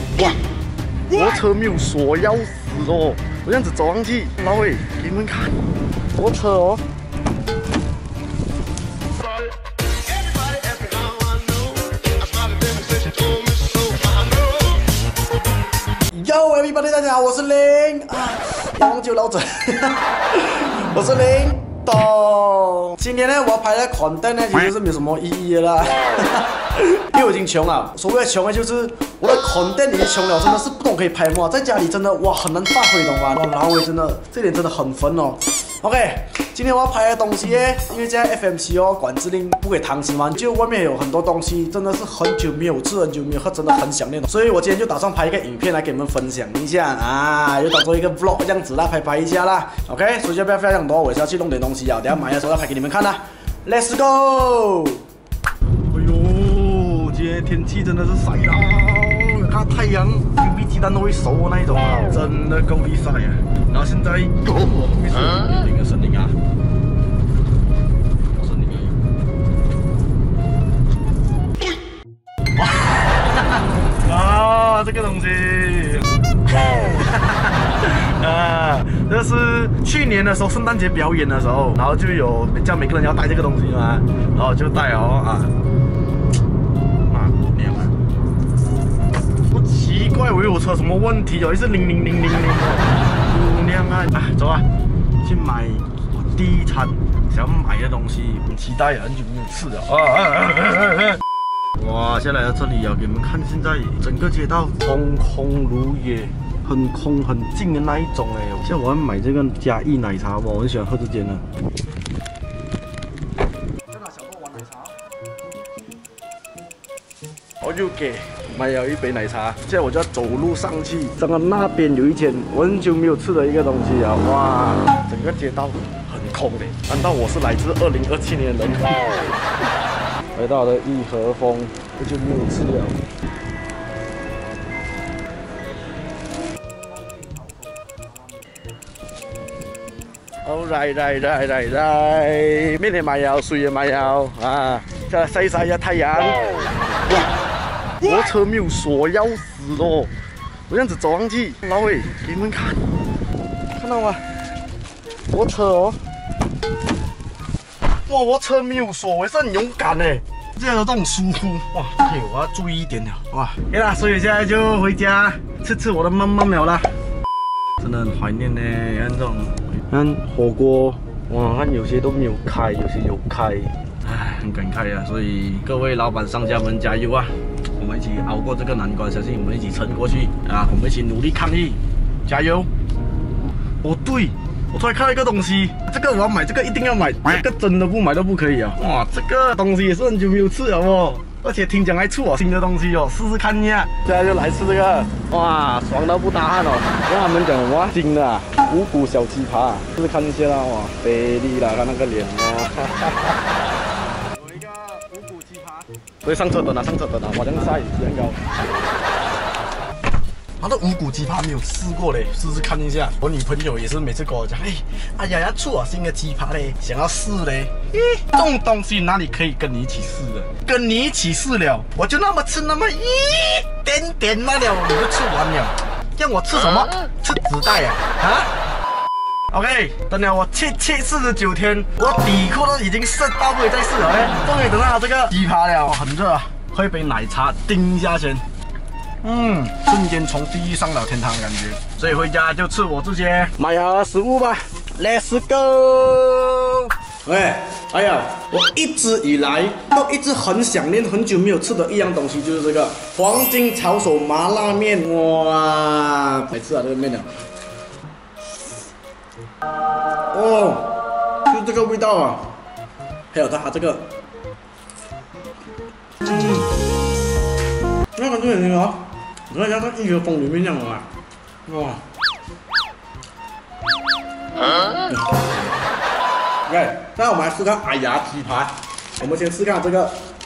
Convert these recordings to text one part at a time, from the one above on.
哇！我车没有锁，要死哦！我这样子走上去，老伟，给你们看，我车哦。 Yo everybody， 大家好，我是林啊，忘记老整，我是林董。今天呢，我要拍的 content 呢，其实是没有什么意义的啦，因为我已经穷了。所谓的穷呢，就是我的 content 已经穷了，真的是不懂可以拍嘛，在家里真的哇很难发挥，懂吗？老伟真的这点真的很烦哦。OK， 今天我要拍的东西呢，因为现在 FM7哦管制令不给堂食嘛，就外面有很多东西真的是很久没有吃，很久没有喝，真的很想念。所以我今天就打算拍一个影片来给你们分享一下啊，就当做一个 vlog 这样子啦，拍一下啦。OK， 所以就不要非常多，我也是要去弄点东西啊，等下买的时候要拍给你们看啦。Let's go！ 哎呦，今天天气真的是晒到，看太阳，UV 鸡蛋都会熟那一种啊，真的够力晒啊。然后现在我后面是有一个森林啊。 啊，这个东西，啊，这是去年的时候圣诞节表演的时候，然后就有叫每个人要带这个东西嘛，然后就带哦啊，娘啊，不奇怪，我以为我车什么问题哦，也是00000姑娘啊，走啊，去买我第一餐想买的东西，很期待啊，很久没有吃了啊。 哇，下来到这里啊，给你们看，现在整个街道空空如也，很空很静的那一种哎。现在我要买这个嘉义奶茶，我很喜欢喝这间的。再拿小豆碗奶茶。我就给买了一杯奶茶，现在我就要走路上去。刚刚那边有一间我很久没有吃的一个东西啊，哇，整个街道很空的。难道我是来自2027年的人？来到了义和风，我就没有吃了。right， 面也买了，水也买了啊！再来晒一晒下太阳。哇，我车没有锁，要死哦！我这样子走上去，老伟，给你们看，看到吗？我车哦。 哇，我车没有锁，我也是很勇敢哎，这样有这种疏忽哇，嘿，我要注意一点了哇。OK 啦，所以现在就回家吃我的妈妈了啦，真的很怀念呢。看这种，看火锅，哇，看有些都没有开，有些有开，唉，很感慨啊。所以各位老板商家们加油啊！我们一起熬过这个难关，相信我们一起撑过去啊！我们一起努力抗疫，加油！哦，对。 我突然看到一个东西，这个我要买，这个一定要买，这个真的不买都不可以啊！哇，这个东西也是很久没有吃了哦，而且听讲还出新的东西哦，试试看一下。现在就来吃这个，哇，爽到不打汗哦！跟他们讲哇，新的啊，五谷小奇葩，试试看一下啦，哇，肥力啦，看那个脸啊！有一个五谷奇葩，所以上车等啊，上车等啊，哇，这样晒，这样高。 他的五谷鸡扒没有试过嘞，试试看一下。我女朋友也是每次跟我讲，哎呀要出新的鸡扒嘞，想要试嘞。这种东西哪里可以跟你一起试的？跟你一起试了，我就那么吃那么一点点罢了，你就吃完了。让我吃什么？吃纸袋啊？OK， 等了我49天，我底裤都已经湿到不可以再湿了嘞。终于等到这个鸡扒了，很热啊，喝一杯奶茶叮一下先。 瞬间从地狱上了天堂的感觉，所以回家就吃我这些买好的食物吧 ，Let's go！ 哎呀，我一直以来都一直很想念，很久没有吃的一样东西就是这个黄金炒手麻辣面，哇，来吃啊这个面了，哦，就这个味道啊，还有它这个，那感觉很好。 你看像在义和风里面那样啊，哇！OK， 那我们来试看哎呀鸡排。我们先试看这个，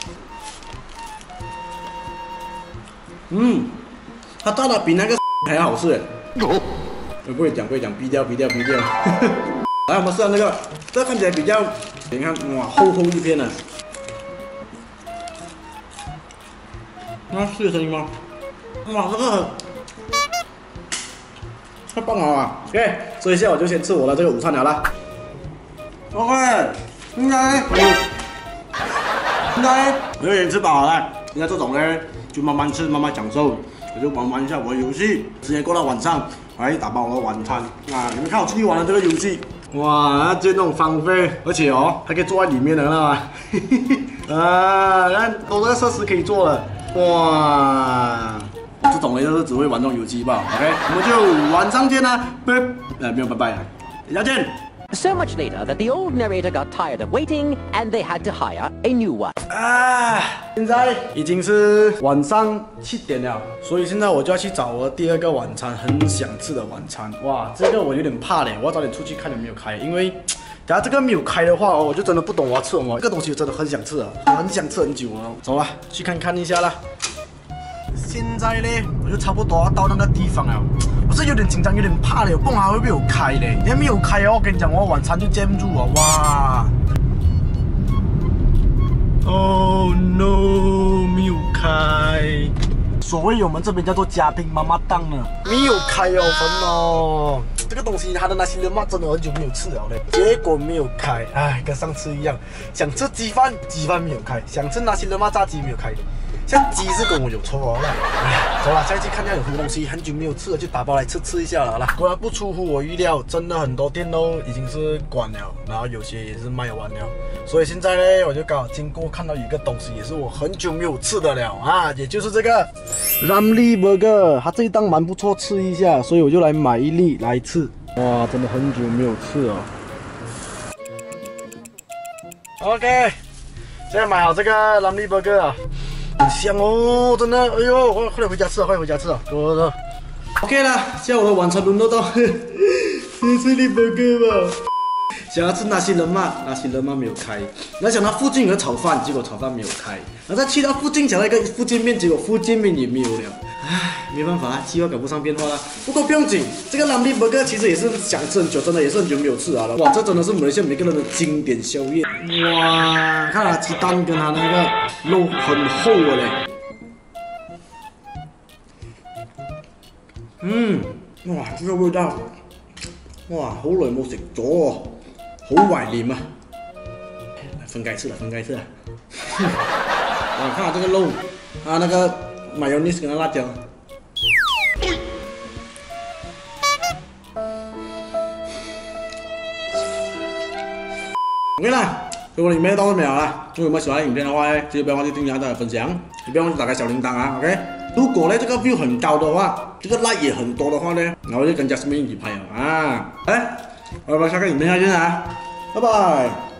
它炸的比那个还好吃哎。不会讲，逼掉。来，我们试下这个，这个看起来比较，你看哇，厚一片呢。那试的声音吗？ 哇，这个太棒了啊 ！OK， 所以现在我就先吃我的这个午餐了啦。OK， 应该有点吃饱了。应该这种呢，就慢慢吃，慢慢享受。我就玩一下我的游戏，直接过到晚上，来打包我的晚餐啊！你们看我自己玩的这个游戏，哇，就那种方菲，而且哦，还可以坐在里面的，看到吗？啊，看都这个设施可以坐了，哇！这种呢就是只会玩这种游戏吧 ，OK， 我们就晚上见啦，没有拜拜，等下见。 So much later that the old narrator got tired of waiting and they had to hire a new one. 啊，现在已经是晚上7点了，所以现在我就要去找我的第二个晚餐，很想吃的晚餐。哇，这个我有点怕嘞，我要早点出去看有没有开，因为等下这个没有开的话哦，我就真的不懂我要吃什么。这个东西我真的很想吃啊，很想吃很久了。走吧，去看一下啦。现在呢，我就差不多要到那个地方了。 我是有点紧张，有点怕嘞，我不懂它会不会有开嘞。你还没有开哦，我跟你讲，我晚餐就接不住了，哇 ！Oh no， 没有开。所谓我们这边叫做嘉宾妈妈档呢，没有开哦，烦哦。这个东西它的那些人嘛，真的很久没有吃了嘞，结果没有开，哎，跟上次一样，想吃鸡饭没有开，想吃那些人嘛炸鸡没有开。 像鸡是跟我有仇了，哎，走了，下去看一下有什么东西，很久没有吃了，就打包来吃一下了啦。果然不出乎我预料，真的很多店都已经是关了，然后有些也是卖完了。所以现在呢，我就刚好经过看到有一个东西，也是我很久没有吃的了啊，也就是这个 Ramly Burger， 它这一档蛮不错，吃一下，所以我就来买一粒来吃。哇，真的很久没有吃了。OK， 现在买好这个 Ramly Burger 啊。 很香哦，真的，哎呦，快点回家吃啊，快回家吃啊，走。OK 了，现在我的晚餐轮到吃粒 burger 吧。想要吃那些人嘛没有开，然后想到附近有个炒饭，结果炒饭没有开，然后再去到附近想到一个福建面，结果福建面也没有了。唉，没办法，计划赶不上变化啦。不过不用紧，这个 Ramly Burger 其实也是想吃很久，真的也是很久没有吃啊了。哇，这真的是马来西亚每个人的经典宵夜。哇，看它鸡蛋跟它那个肉很厚的嘞。哇，这个味道，哇，好耐冇食咗喎，好懷念啊！分開吃了。哇，看這個肉，啊，那個 mayonnaise 跟辣椒。OK 啦，如果你们到这边啦，如果你们喜欢影片的话呢，记得不要忘记订阅、按赞、分享，也不要忘记打开小铃铛啊 ，OK。如果呢这个 view 很高的话，这个 like 也很多的话呢，然后就跟Jasmine一起拍了啊。哎，我们下个影片再见啊，拜拜。